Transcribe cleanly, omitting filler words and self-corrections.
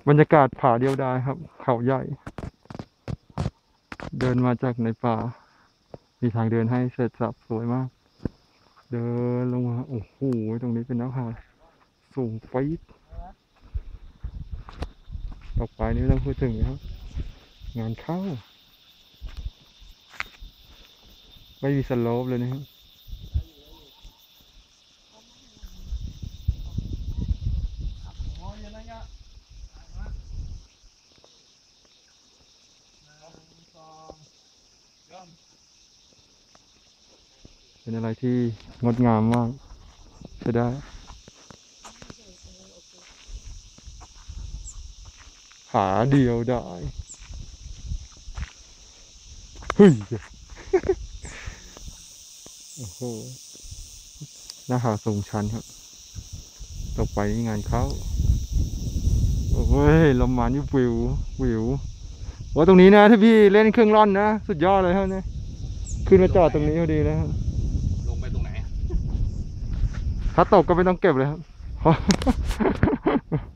บรรยากาศผาเดียวดายครับเขาใหญ่เดินมาจากในป่ามีทางเดินให้เสร็จสับสวยมากเดินลงมาโอ้โหตรงนี้เป็นหน้าผาสูงปี๊ดต่อไปนี้ไม่ต้องพูดถึงนะครับงานเข้าไม่มีสโลปเลยนะครับเป็นอะไรที่งดงามมากใช่ได้ผาเดียวได้เฮ้ยโอ้โหหน้าผาสูงชันครับต่อไปนี่งานเข้าโอ้ยลมมันนี่วิวว่าตรงนี้นะถ้าพี่เล่นเครื่องร่อนนะสุดยอดเลยครับเนี่ยขึ้นมาจอดตรงนี้พอดีเลยครับลงไปตรงไหนถ้าตกก็ไม่ต้องเก็บเลยครับ